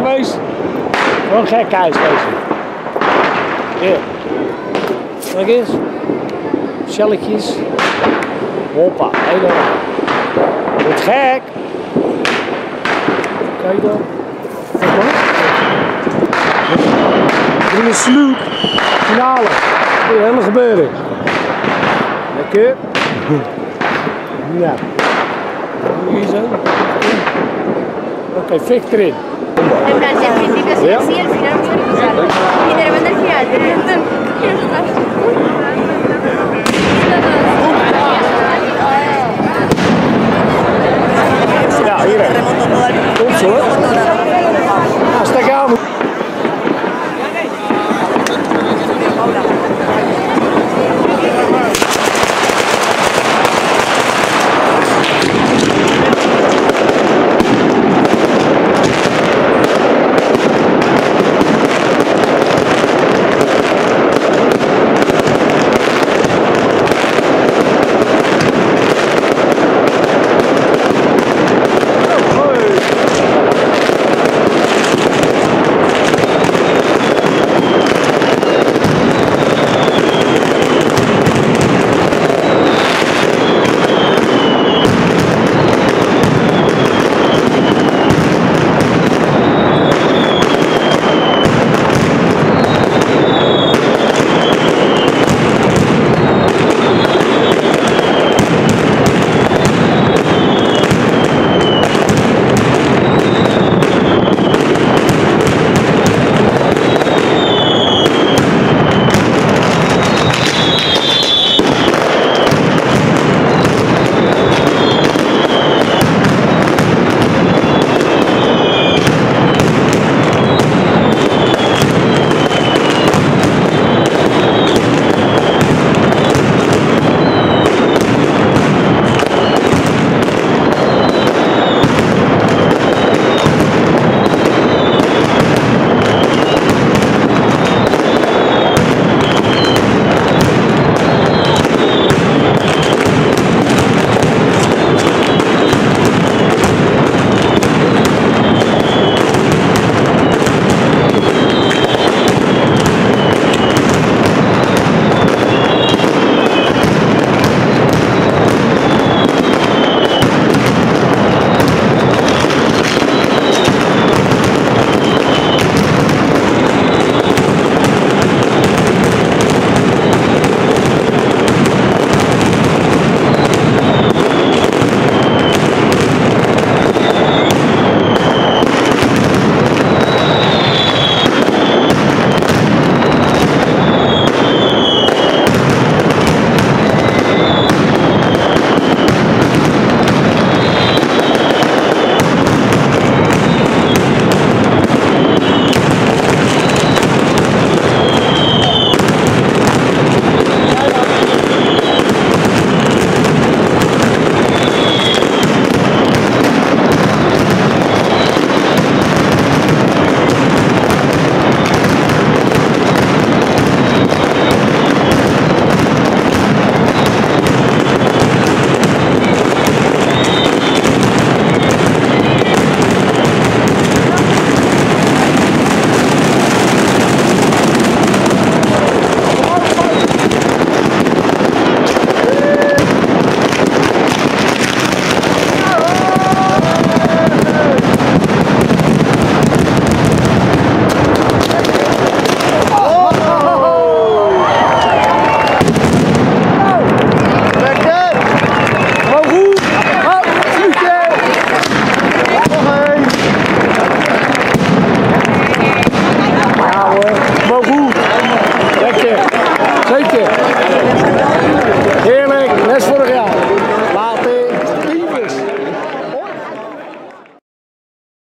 geweest. Gewoon gek ijs wezen. Hier. Kijk eens. Shelletjes. Hoppa, helemaal. Wat gek. Kijk dan. Kijk maar. In de sloep. Finale. Dit is helemaal gebeuren. Lekker. Ja. Hier zo. Oké, fik erin. En plan, si al principio sí, así, al final muy original. Y de repente al final,